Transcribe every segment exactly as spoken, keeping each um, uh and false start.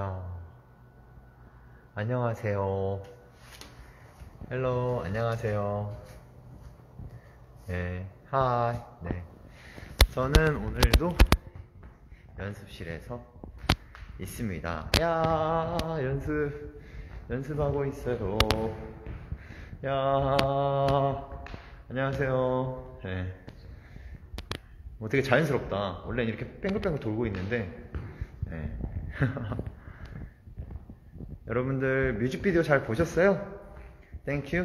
야, 안녕하세요. 헬로, 안녕하세요. 네, 하이. 네. 저는 오늘도 연습실에서 있습니다. 야, 연습, 연습하고 있어요. 야, 안녕하세요. 네. 뭐 되게 자연스럽다. 원래 이렇게 뺑글뺑글 돌고 있는데, 네. 여러분들 뮤직비디오 잘 보셨어요? 땡큐.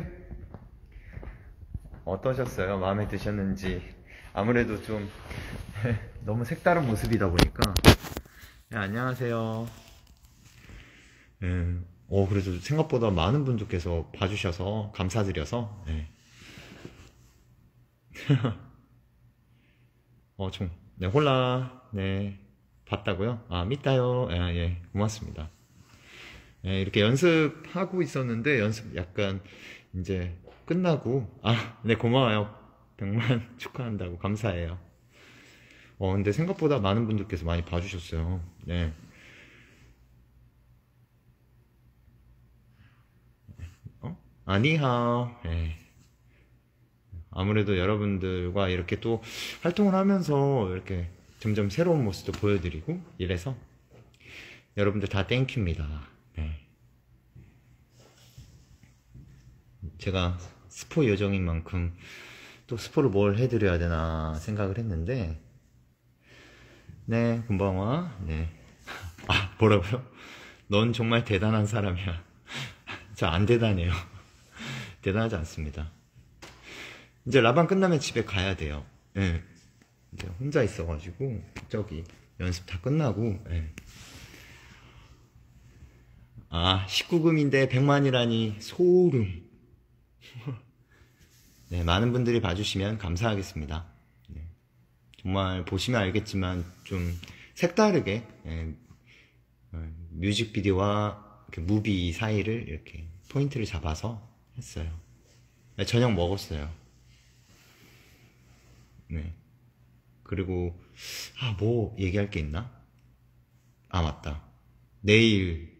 어떠셨어요? 마음에 드셨는지. 아무래도 좀 너무 색다른 모습이다 보니까. 네, 안녕하세요. 네. 어, 그래도 생각보다 많은 분들께서 봐주셔서 감사드려서. 네. 어, 좀, 네, 홀라. 네. 봤다고요? 아, 믿다요. 예, 예, 고맙습니다. 네, 이렇게 연습하고 있었는데, 연습 약간, 이제, 끝나고, 아, 네, 고마워요. 백만 축하한다고, 감사해요. 어, 근데 생각보다 많은 분들께서 많이 봐주셨어요. 네. 어? 아니하오. 네. 아무래도 여러분들과 이렇게 또 활동을 하면서 이렇게 점점 새로운 모습도 보여드리고, 이래서, 여러분들 다 땡큐입니다. 네. 제가 스포 요정인 만큼 또 스포를 뭘 해드려야 되나 생각을 했는데, 네, 곤방와. 네. 아, 뭐라고요? 넌 정말 대단한 사람이야. 저 안 대단해요. 대단하지 않습니다. 이제 라방 끝나면 집에 가야 돼요. 네. 이제 혼자 있어가지고 저기 연습 다 끝나고. 네. 아, 십구 금인데 백만이라니 소름. 네, 많은 분들이 봐주시면 감사하겠습니다. 네. 정말 보시면 알겠지만 좀 색다르게, 예, 어, 뮤직비디오와 이렇게 무비 사이를 이렇게 포인트를 잡아서 했어요. 네, 저녁 먹었어요. 네. 그리고 아, 뭐 얘기할 게 있나? 아, 맞다. 내일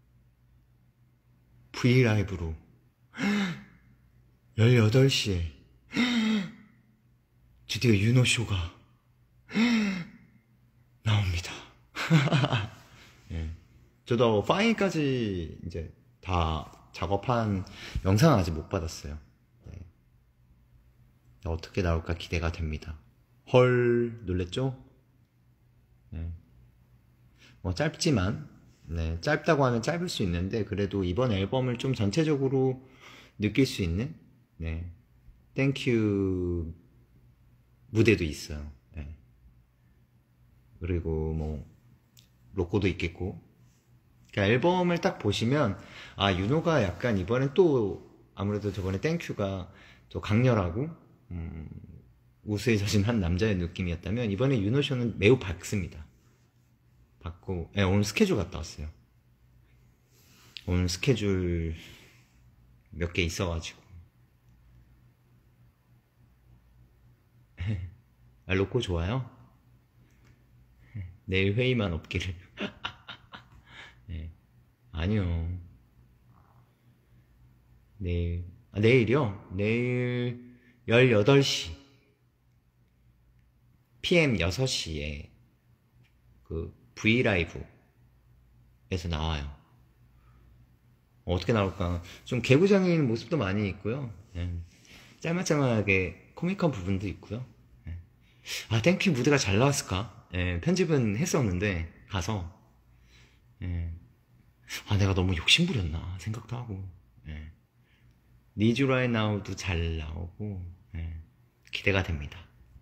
브이라이브로 열여덟 시에 드디어 윤호쇼가 나옵니다. 예. 저도 파일까지 이제 다 작업한 영상은 아직 못 받았어요. 네. 어떻게 나올까 기대가 됩니다. 헐, 놀랬죠? 네. 뭐 짧지만, 네, 짧다고 하면 짧을 수 있는데, 그래도 이번 앨범을 좀 전체적으로 느낄 수 있는, 네, 땡큐 무대도 있어요. 네. 그리고 뭐, 로고도 있겠고. 그러니까 앨범을 딱 보시면, 아, 윤호가 약간 이번엔 또, 아무래도 저번에 땡큐가 또 강렬하고, 음, 우수에 젖은 한 남자의 느낌이었다면, 이번에 윤호쇼는 매우 밝습니다. 받고, 네, 오늘 스케줄 갔다 왔어요. 오늘 스케줄 몇 개 있어가지고. 아, 로코 좋아요? 내일 회의만 없기를. 네. 아니요. 내일, 아, 내일이요? 내일 열여덟 시. 피엠 여섯 시에 그 브이라이브에서 나와요. 어떻게 나올까? 좀 개구장인 모습도 많이 있고요. 네. 짤막짤막하게 코믹한 부분도 있고요. 네. 아, 땡큐 무대가 잘 나왔을까? 네, 편집은 했었는데 가서 네. 아, 내가 너무 욕심부렸나 생각도 하고. 네. Need You Right Now도 잘 나오고. 네. 기대가 됩니다.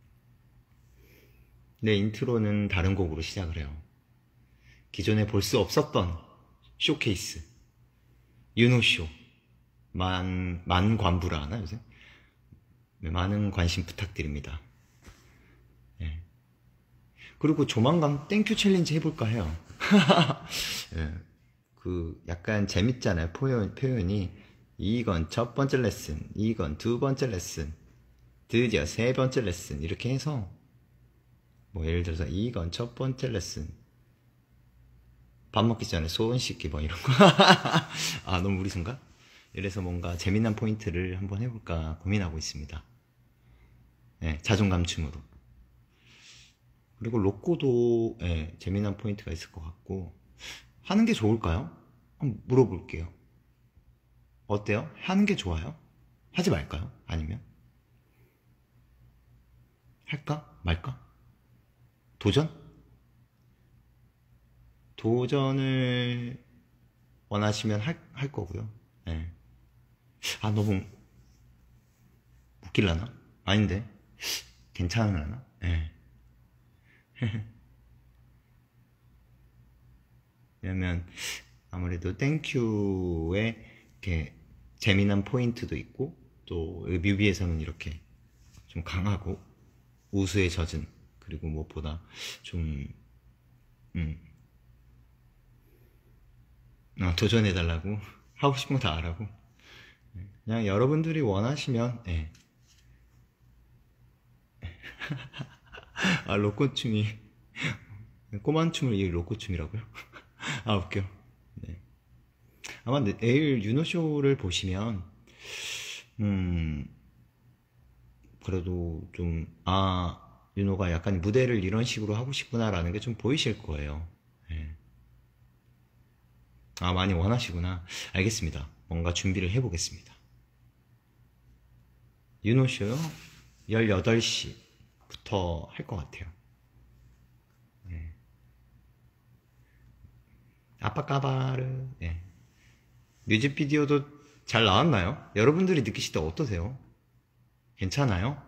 네, 인트로는 다른 곡으로 시작을 해요. 기존에 볼 수 없었던 쇼케이스, 윤호쇼, 만, 만관부라 하나 요새? 네, 많은 관심 부탁드립니다. 네. 그리고 조만간 땡큐 챌린지 해볼까 해요. 네. 그 약간 재밌잖아요, 표현, 표현이. 이건 첫 번째 레슨, 이건 두 번째 레슨, 드디어 세 번째 레슨, 이렇게 해서 뭐 예를 들어서 이건 첫 번째 레슨, 밥 먹기 전에 소원 씻기 뭐 이런 거. 아, 너무 무리순가? 이래서 뭔가 재미난 포인트를 한번 해볼까 고민하고 있습니다. 네, 자존감 춤으로. 그리고 로꼬도 네, 재미난 포인트가 있을 것 같고. 하는 게 좋을까요? 한번 물어볼게요. 어때요? 하는 게 좋아요? 하지 말까요? 아니면? 할까? 말까? 도전? 도전을 원하시면 할, 할 거고요. 네. 아, 너무 웃길라나? 아닌데. 괜찮으려나? 네. 왜냐면 아무래도 땡큐에 이렇게 재미난 포인트도 있고, 또 뮤비에서는 이렇게 좀 강하고 우수에 젖은, 그리고 무엇보다 좀 음, 어, 도전해달라고 하고 싶은 거 다 하라고. 그냥 여러분들이 원하시면 예. 아, 로꼬춤이 꼬만춤을 이 로꼬춤이라고요? 아, 웃겨. 네. 아마 내일 윤호쇼를 보시면 음 그래도 좀, 아, 윤호가 약간 무대를 이런 식으로 하고 싶구나 라는 게 좀 보이실 거예요. 네. 아, 많이 원하시구나. 알겠습니다. 뭔가 준비를 해보겠습니다. 윤호쇼요? 열여덟 시부터 할 것 같아요. 네. 아빠까바르. 네. 뮤직비디오도 잘 나왔나요? 여러분들이 느끼실 때 어떠세요? 괜찮아요?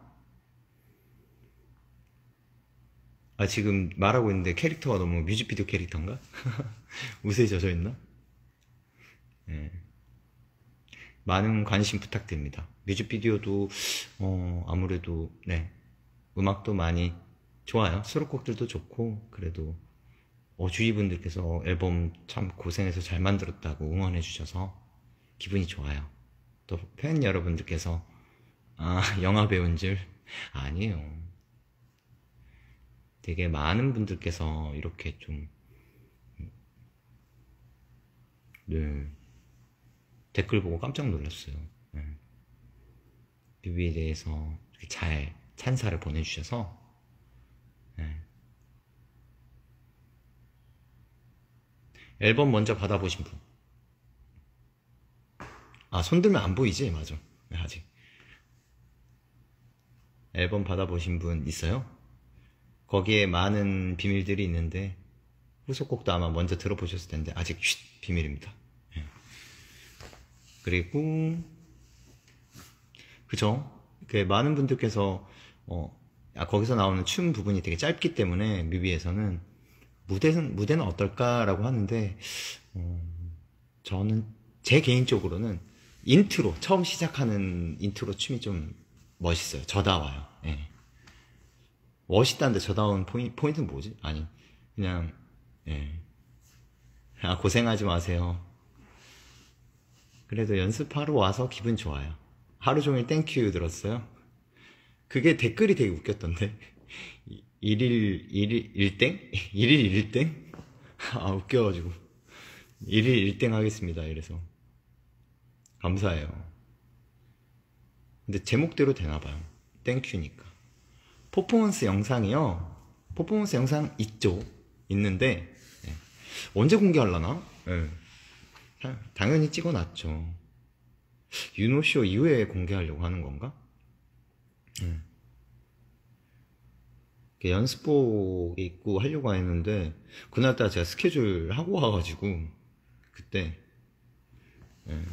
아, 지금 말하고 있는데 캐릭터가 너무 뮤직비디오 캐릭터인가? 우세히 젖어있나? 네. 많은 관심 부탁드립니다. 뮤직비디오도 어, 아무래도 네, 음악도 많이 좋아요. 수록곡들도 좋고, 그래도 어, 주위 분들께서 앨범 참 고생해서 잘 만들었다고 응원해 주셔서 기분이 좋아요. 또 팬 여러분들께서 아, 영화 배우인 줄 아니에요. 되게 많은 분들께서 이렇게 좀 네, 댓글 보고 깜짝 놀랐어요. 네. 뮤비에 대해서 이렇게 잘 찬사를 보내주셔서 네. 앨범 먼저 받아보신 분. 아, 손들면 안 보이지? 맞아. 네, 아직. 앨범 받아보신 분 있어요? 거기에 많은 비밀들이 있는데 후속곡도 아마 먼저 들어보셨을 텐데 아직 쉿, 비밀입니다. 네. 그리고 그죠? 그 많은 분들께서 어, 아, 거기서 나오는 춤 부분이 되게 짧기 때문에 뮤비에서는 무대는 무대는 어떨까라고 하는데 어, 저는 제 개인적으로는 인트로 처음 시작하는 인트로 춤이 좀 멋있어요. 저다워요. 예. 멋있다는데 저다운 포인, 포인트는 뭐지? 아니 그냥 예. 아, 고생하지 마세요. 그래도 연습하러 와서 기분 좋아요. 하루 종일 땡큐 들었어요. 그게 댓글이 되게 웃겼던데. 일일, 일일, 일땡? 일일, 일땡? 아, 웃겨가지고. 일일, 일땡 하겠습니다. 이래서. 감사해요. 근데 제목대로 되나봐요. 땡큐니까. 퍼포먼스 영상이요. 퍼포먼스 영상 있죠. 있는데, 네. 언제 공개하려나? 네. 당연히 찍어놨죠. 윤호쇼 이후에 공개하려고 하는 건가? 음. 연습복 입고 하려고 했는데 그날따라 제가 스케줄 하고 와가지고 그때 예.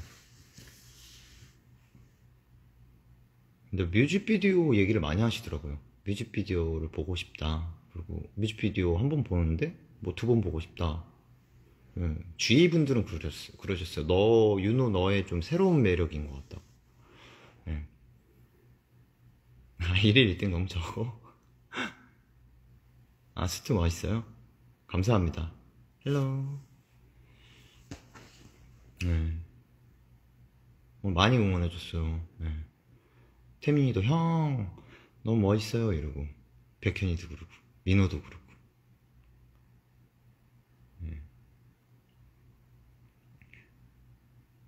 근데 뮤직비디오 얘기를 많이 하시더라고요. 뮤직비디오를 보고 싶다. 그리고 뮤직비디오 한 번 보는데 뭐 두 번 보고 싶다. 예. 주위 분들은 그러셨어요. 그러셨어요. 너 윤호 너의 좀 새로운 매력인 것 같다. 예. 아, 일일 일 등 너무 적어. 아, 스트 멋있어요? 감사합니다. 헬로. 네. 오늘 많이 응원해줬어요. 네. 태민이도 형 너무 멋있어요 이러고, 백현이도 그러고, 민호도 그러고. 네.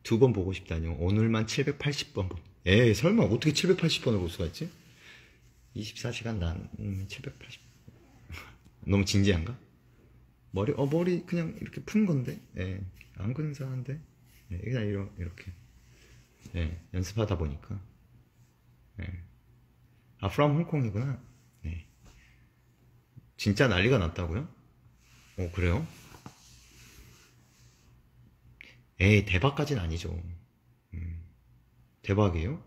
두 번 보고 싶다뇨. 오늘만 칠백팔십 번. 에이, 설마 어떻게 칠백팔십 번을 볼 수가 있지? 이십사 시간 난 음, 칠백팔십. 너무 진지한가? 머리 어 머리 그냥 이렇게 푼 건데. 예. 안 근사한데. 예, 그냥 이러, 이렇게. 예, 연습하다 보니까. 예. 아, from 홍콩이구나. 네. 진짜 난리가 났다고요? 어, 그래요? 에이, 대박까진 아니죠. 음, 대박이에요?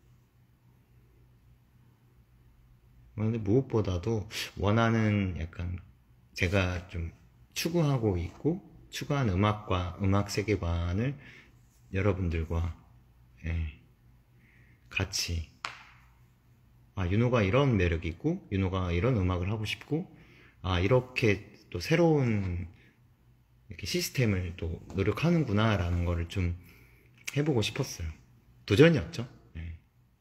근데 무엇보다도 원하는 약간 제가 좀 추구하고 있고 추구한 음악과 음악 세계관을 여러분들과 예, 같이 아 윤호가 이런 매력이 있고 윤호가 이런 음악을 하고 싶고 아 이렇게 또 새로운 이렇게 시스템을 또 노력하는구나 라는 거를 좀 해보고 싶었어요. 도전이었죠. 예.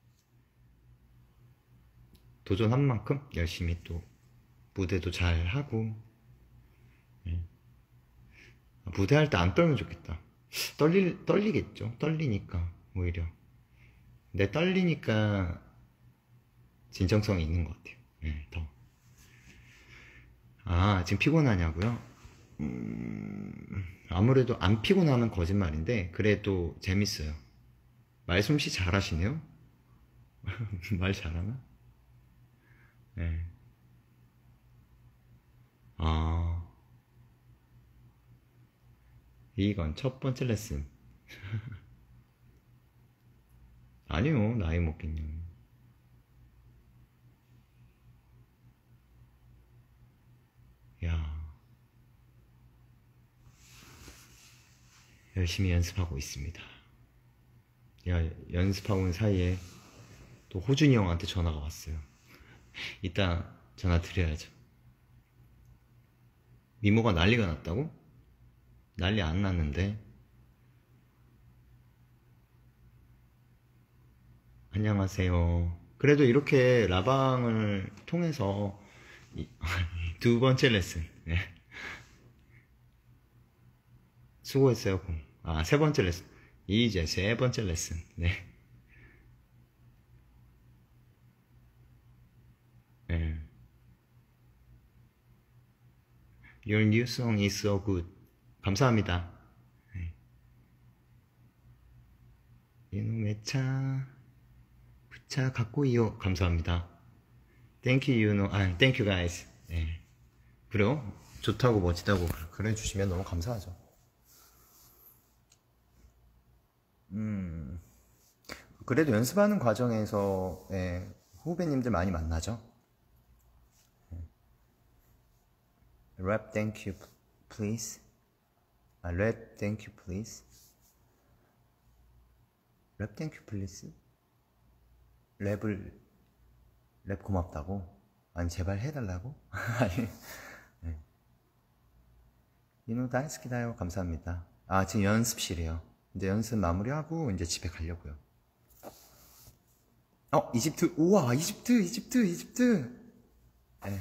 도전한 만큼 열심히 또 무대도 잘 하고 예. 무대할 때 안 떨면 좋겠다. 떨리, 떨리겠죠. 떨리니까 오히려 근데 떨리니까 진정성이 있는 것 같아요. 예, 더. 아 지금 피곤하냐고요? 음, 아무래도 안 피곤하면 거짓말인데 그래도 재밌어요. 말솜씨 잘하시네요. 말 잘하나? 네. 아 이건 첫 번째 레슨. 아니요 나이 먹긴요. 야 열심히 연습하고 있습니다. 야 연습하고 있는 사이에 또 호준이 형한테 전화가 왔어요. 이따 전화 드려야죠. 미모가 난리가 났다고? 난리 안 났는데. 안녕하세요. 그래도 이렇게 라방을 통해서 이, 두 번째 레슨. 네. 수고했어요. 아, 세 번째 레슨. 이제 세 번째 레슨. 네. 네. Your new song is so good. 감사합니다. 네. 이놈의 차, 부차 갖고이요. 감사합니다. Thank you, you know. 아, thank you guys. 네. 그래요? 좋다고 멋지다고 그래 주시면 너무 감사하죠. 음, 그래도 연습하는 과정에서 예, 후배님들 많이 만나죠. Rap thank you please. 아, rap thank you please. Rap thank you please. 랩을 랩 고맙다고? 아니 제발 해달라고? 아니 네. 이노 다이스키다요. 감사합니다. 아 지금 연습실이에요. 이제 연습 마무리하고 이제 집에 가려고요. 어 이집트. 우와 이집트 이집트 이집트. 네.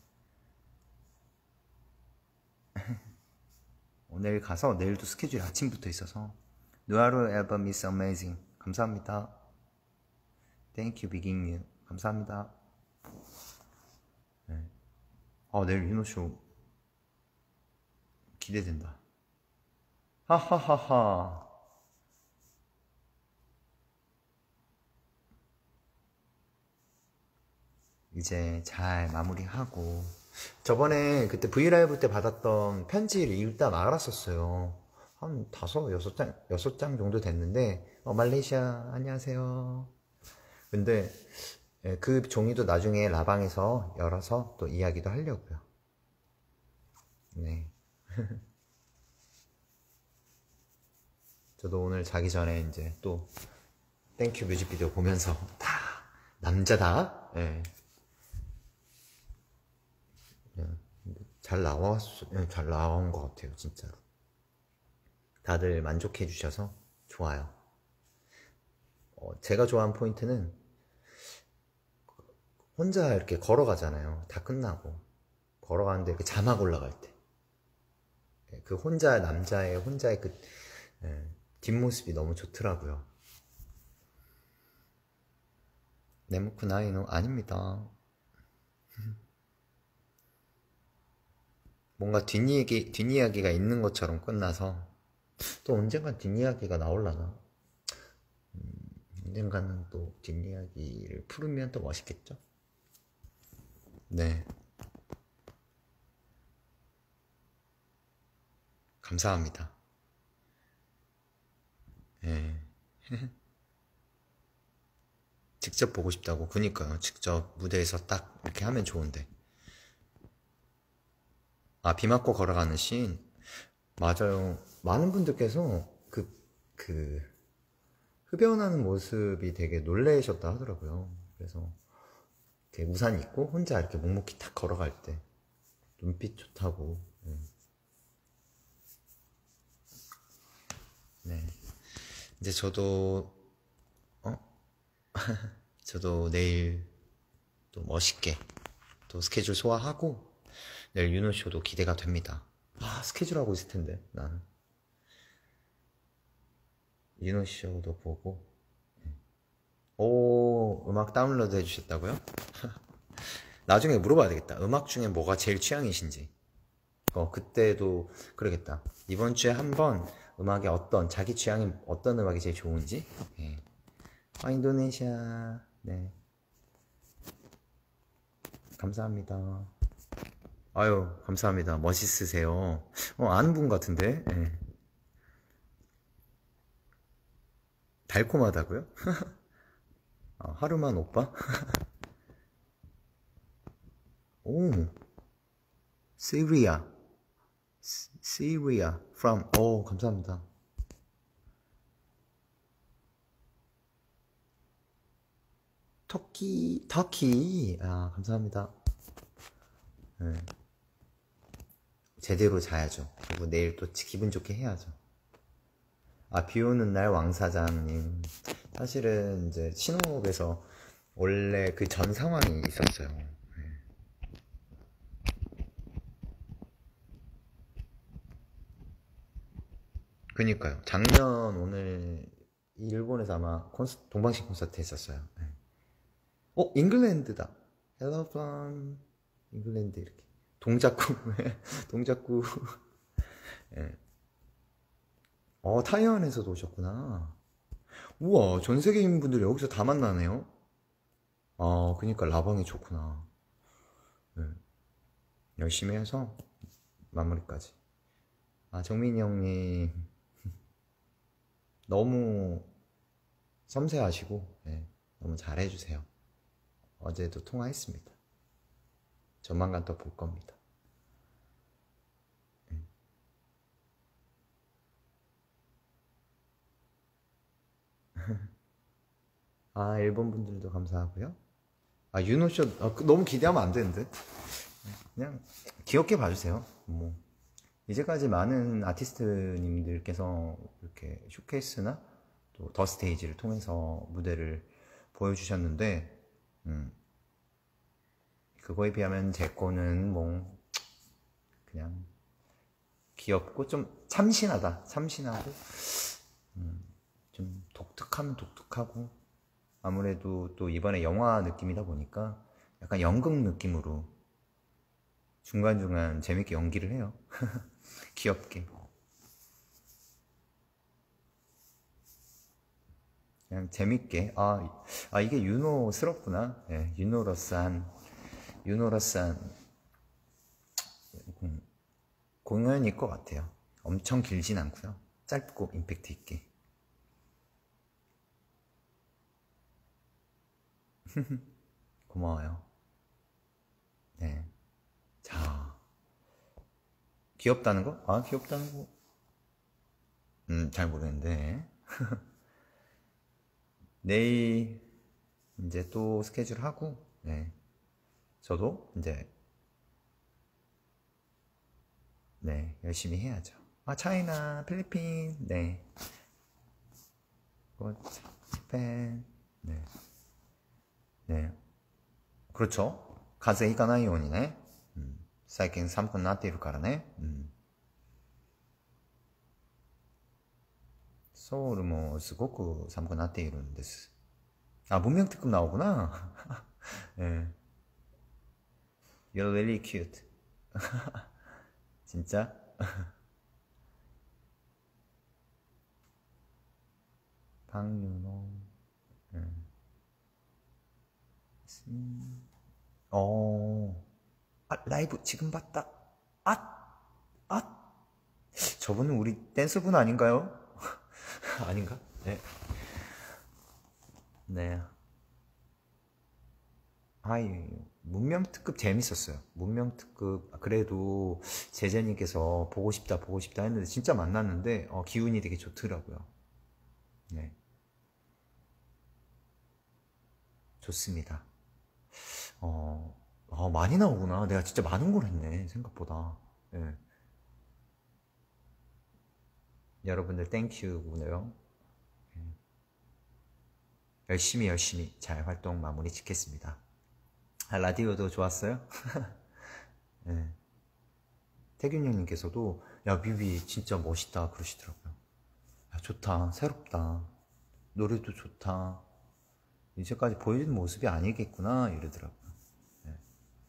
오늘 가서 내일도 스케줄이 아침부터 있어서. 누아르 앨범 is amazing. 감사합니다. Thank you 비깅유. 감사합니다. 네. 아 내일 윤호쇼 기대된다. 하하하하. 이제 잘 마무리하고 저번에 그때 브이라이브 때 받았던 편지를 읽다 말았었어요. 한 다섯, 여섯 장, 여섯 장 정도 됐는데 어, 말레이시아 안녕하세요. 근데 그 종이도 나중에 라방에서 열어서 또 이야기도 하려고요. 네. 저도 오늘 자기 전에 이제 또 땡큐 뮤직비디오 보면서 다 남자다. 네. 잘 나왔, 잘 나온 것 같아요, 진짜로. 다들 만족해 주셔서 좋아요. 어, 제가 좋아하는 포인트는 혼자 이렇게 걸어가잖아요. 다 끝나고 걸어가는데 그 자막 올라갈 때 그 혼자 남자의 혼자의 그 예, 뒷모습이 너무 좋더라고요. 네모크 나이노 아닙니다. 뭔가 뒷이야기, 뒷이야기가 있는 것처럼 끝나서 또 언젠간 뒷이야기가 나올라나? 음, 언젠가는 또 뒷이야기를 풀으면 또 멋있겠죠? 네. 감사합니다. 네. 직접 보고 싶다고. 그니까요. 직접 무대에서 딱 이렇게 하면 좋은데. 아, 비 맞고 걸어가는 씬. 맞아요. 많은 분들께서 그, 그, 흡연하는 모습이 되게 놀라셨다 하더라고요. 그래서 이렇게 우산 입고 혼자 이렇게 묵묵히 탁 걸어갈 때 눈빛 좋다고. 네. 네. 이제 저도 어? 저도 내일 또 멋있게 또 스케줄 소화하고 내일 윤호쇼도 기대가 됩니다. 아, 스케줄 하고 있을 텐데 나는 윤호쇼도 보고. 오, 음악 다운로드 해주셨다고요? 나중에 물어봐야 되겠다. 음악 중에 뭐가 제일 취향이신지. 어, 그때도 그러겠다. 이번 주에 한번 음악의 어떤, 자기 취향이 어떤 음악이 제일 좋은지. 네. 아, 인도네시아. 네. 감사합니다. 아유, 감사합니다. 멋있으세요. 어, 아는 분 같은데. 네. 달콤하다고요? 아, 하루만 오빠? 오, 시리아. 시리아. from. 오, 감사합니다. 터키, 터키. 아, 감사합니다. 네. 제대로 자야죠. 그리고 내일 또 기분 좋게 해야죠. 아, 비 오는 날 왕사장님. 사실은 이제 신호국에서 원래 그 전 상황이 있었어요. 네. 그니까요. 작년 오늘 일본에서 아마 콘스, 동방신 콘서트 했었어요. 네. 어, 잉글랜드다. Hello from 잉글랜드 이렇게. 동작구. 동작구. 네. 어, 타이완에서도 오셨구나. 우와, 전 세계인 분들이 여기서 다 만나네요. 아, 그니까 라방이 좋구나. 네. 열심히 해서 마무리까지. 아, 정민이 형님 너무 섬세하시고 네, 너무 잘해주세요. 어제도 통화했습니다. 조만간 또 볼 겁니다. 네. 아, 일본 분들도 감사하고요. 아, 윤호쇼 아, 너무 기대하면 안 되는데. 그냥 귀엽게 봐주세요. 뭐 이제까지 많은 아티스트님들께서 이렇게 쇼케이스나 또 더 스테이지를 통해서 무대를 보여주셨는데, 음, 그거에 비하면 제 거는 뭐 그냥 귀엽고 좀 참신하다. 참신하고 음, 좀 독특하면 독특하고, 아무래도 또 이번에 영화 느낌이다 보니까 약간 연극 느낌으로 중간중간 재밌게 연기를 해요. 귀엽게. 그냥 재밌게. 아, 아 이게 윤호스럽구나. 네, 윤호러스한, 윤호러스한 공연일 것 같아요. 엄청 길진 않고요. 짧고 임팩트 있게. 고마워요. 네. 자, 귀엽다는 거? 아, 귀엽다는 거? 음, 잘 모르겠는데. 내일 이제 또 스케줄 하고, 네. 저도 이제, 네, 열심히 해야죠. 아, 차이나, 필리핀, 네. 뭐, 팬, 네. 네. 그렇죠. 風邪ひかないようにね。うん、最近寒くなっているからね。うん、 ソウルもすごく寒くなっているんです。아, 문명 특급 나오구나. 예. You're really cute. 진짜? 방윤호. 음. 어. 아, 라이브 지금 봤다. 아! 아! 저분은 우리 댄서분 아닌가요? 아닌가? 네. 네. 아이, 문명특급 재밌었어요. 문명특급, 그래도 제재님께서 보고 싶다, 보고 싶다 했는데, 진짜 만났는데, 어, 기운이 되게 좋더라고요. 네. 좋습니다. 어, 어, 많이 나오구나. 내가 진짜 많은 걸 했네, 생각보다. 네. 여러분들 땡큐고요. 열심히 열심히 잘 활동 마무리 짓겠습니다. 아, 라디오도 좋았어요? 네. 태균 형님께서도 야 뮤비 진짜 멋있다 그러시더라고요. 야, 좋다, 새롭다, 노래도 좋다, 이제까지 보여준 모습이 아니겠구나 이러더라고요. 네.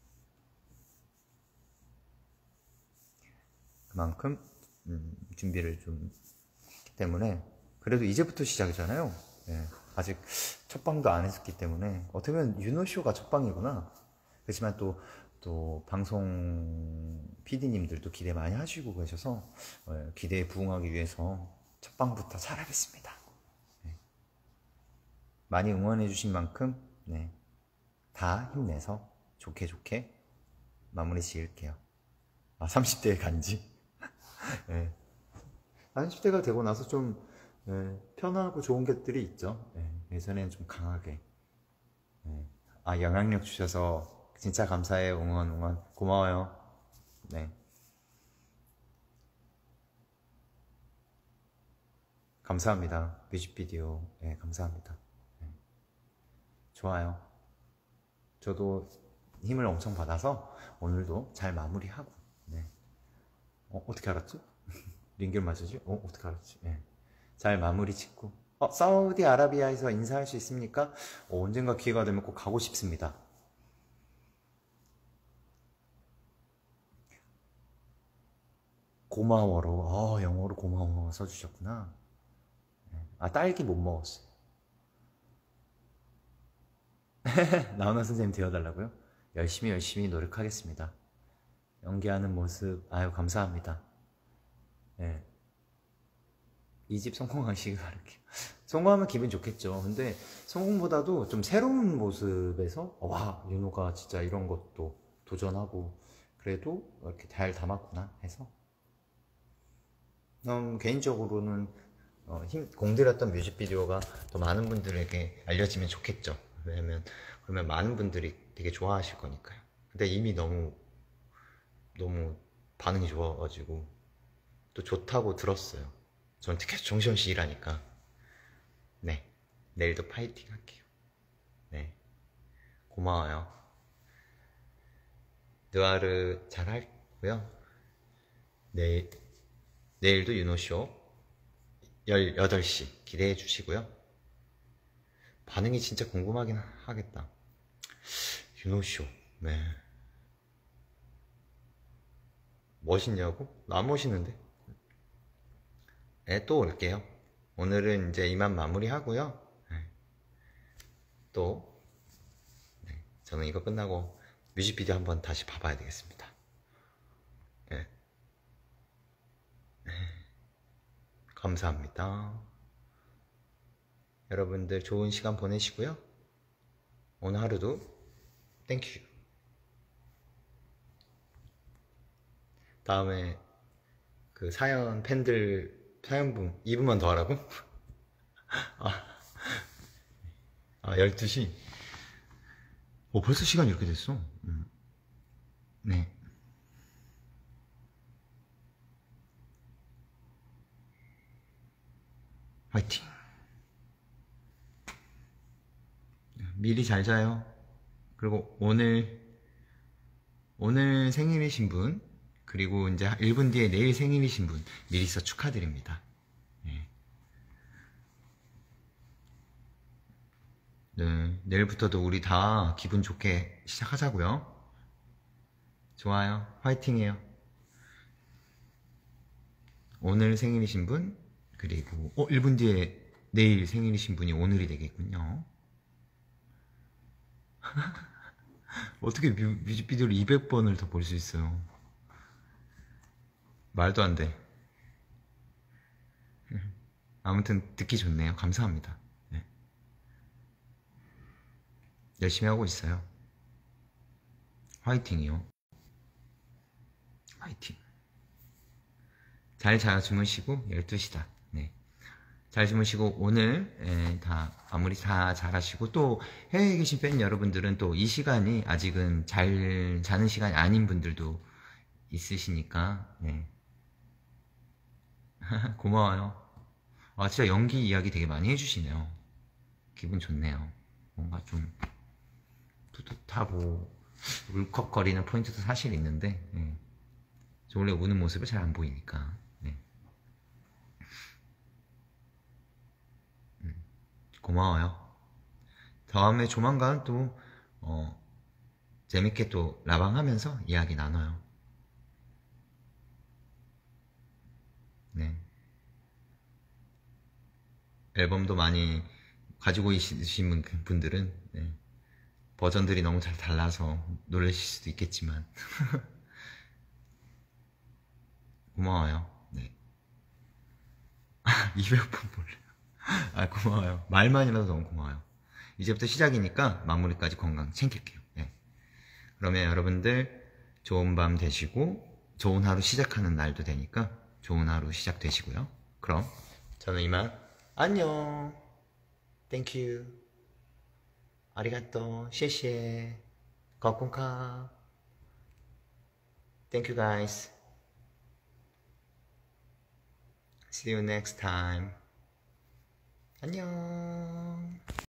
그만큼 음, 준비를 좀 했기 때문에 그래도 이제부터 시작이잖아요. 네. 아직 첫 방도 안 했었기 때문에 어떻게 보면 윤호쇼가 첫 방이구나. 그렇지만 또, 또 방송 피디님들도 기대 많이 하시고 계셔서 어, 기대에 부응하기 위해서 첫 방부터 잘하겠습니다. 네. 많이 응원해 주신 만큼 네, 다 힘내서 좋게 좋게 마무리 지을게요. 아, 삼십 대의 간지. 네. 삼십 대가 되고 나서 좀 네, 편하고 좋은 것들이 있죠. 네, 예전에는 좀 강하게. 네. 아, 영향력 주셔서 진짜 감사해요. 응원, 응원. 고마워요. 네. 감사합니다. 뮤직비디오. 네, 감사합니다. 네. 좋아요. 저도 힘을 엄청 받아서 오늘도 잘 마무리하고. 네. 어, 어떻게 알았지? 링겔 맞으지? 어, 어떻게 알았지? 네. 잘 마무리 짓고 어, 사우디아라비아에서 인사할 수 있습니까? 어, 언젠가 기회가 되면 꼭 가고 싶습니다. 고마워로 어, 영어로 고마워 써주셨구나. 아, 딸기 못 먹었어요. 나훈아 선생님 되어달라고요? 열심히 열심히 노력하겠습니다. 연기하는 모습 아유 감사합니다. 네. 이 집 성공하시길 바랄게요. 성공하면 기분 좋겠죠. 근데 성공보다도 좀 새로운 모습에서 와, 윤호가 진짜 이런 것도 도전하고 그래도 이렇게 잘 담았구나 해서 음, 개인적으로는 어, 힘, 공들였던 뮤직비디오가 더 많은 분들에게 알려지면 좋겠죠. 왜냐면 그러면 많은 분들이 되게 좋아하실 거니까요. 근데 이미 너무 너무 반응이 좋아가지고 또 좋다고 들었어요. 전 계속 정신없이 일하니까. 네, 내일도 파이팅 할게요. 네, 고마워요. 느와르 잘 하고요. 내일, 내일도 윤호쇼 열여덟 시 기대해 주시고요. 반응이 진짜 궁금하긴 하겠다. 윤호쇼, 네. 멋있냐고? 나 멋있는데? 네, 또 올게요. 오늘은 이제 이만 마무리 하고요. 네. 또, 네, 저는 이거 끝나고 뮤직비디오 한번 다시 봐봐야 되겠습니다. 네. 네. 감사합니다. 여러분들 좋은 시간 보내시고요. 오늘 하루도 땡큐. 다음에 그 사연 팬들 사연분 이 분만 더 하라고? 아, 아 열두 시? 어, 벌써 시간이 이렇게 됐어. 음. 네. 화이팅. 미리 잘 자요. 그리고 오늘 오늘 생일이신 분, 그리고 이제 일 분 뒤에 내일 생일이신 분 미리서 축하드립니다. 네. 네, 내일부터도 우리 다 기분 좋게 시작하자고요. 좋아요. 화이팅해요. 오늘 생일이신 분, 그리고 어, 일 분 뒤에 내일 생일이신 분이 오늘이 되겠군요. 어떻게 뮤, 뮤직비디오를 이백 번을 더 볼 수 있어요? 말도 안 돼. 아무튼 듣기 좋네요. 감사합니다. 네. 열심히 하고 있어요. 화이팅이요. 화이팅. 잘 자 주무시고 열두 시다. 네. 잘 주무시고 오늘 에, 다 마무리 다 잘하시고, 또 해외에 계신 팬 여러분들은 또 이 시간이 아직은 잘 자는 시간이 아닌 분들도 있으시니까 네. 고마워요. 아, 진짜 연기 이야기 되게 많이 해주시네요. 기분 좋네요. 뭔가 좀 뿌듯하고 울컥거리는 포인트도 사실 있는데 네. 저 원래 우는 모습을 잘 안 보이니까 네. 음, 고마워요. 다음에 조만간 또 어, 재밌게 또 라방하면서 이야기 나눠요. 네. 앨범도 많이 가지고 계신 분들은 네. 버전들이 너무 잘 달라서 놀라실 수도 있겠지만 고마워요. 네. 이백 번 볼래요. 아, 고마워요. 말만이라도 너무 고마워요. 이제부터 시작이니까 마무리까지 건강 챙길게요. 네. 그러면 여러분들 좋은 밤 되시고 좋은 하루 시작하는 날도 되니까 좋은 하루 시작되시고요. 그럼 저는 이만 안녕. 땡큐. 아리가또. 셰셰. 거쿤카. Thank you guys. See you next time. 안녕.